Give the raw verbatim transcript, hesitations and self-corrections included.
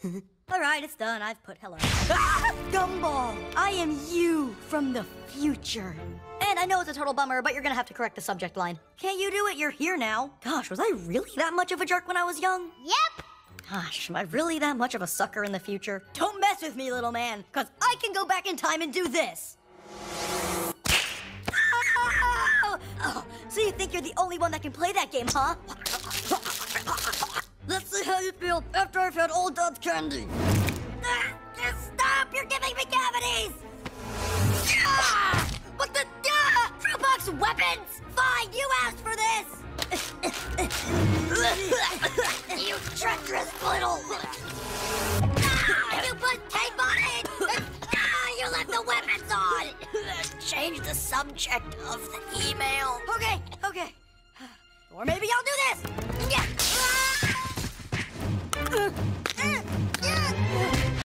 All right, it's done. I've put hello. Ah! Gumball, I am you from the future. And I know it's a total bummer, but you're gonna have to correct the subject line. Can't you do it? You're here now. Gosh, was I really that much of a jerk when I was young? Yep. Gosh, am I really that much of a sucker in the future? Don't mess with me, little man, because I can go back in time and do this. Oh, oh, so you think you're the only one that can play that game, huh? Let's see how you feel after I've had all Dad's candy. Ah, just stop! You're giving me cavities! Ah, what the? Ah, Truebox weapons! Fine, you asked for this! You treacherous little... Ah, you put tape on it! Ah, you left the weapons on! Change the subject of the email. Okay, okay. Or maybe I'll do this! Yeah. Ah!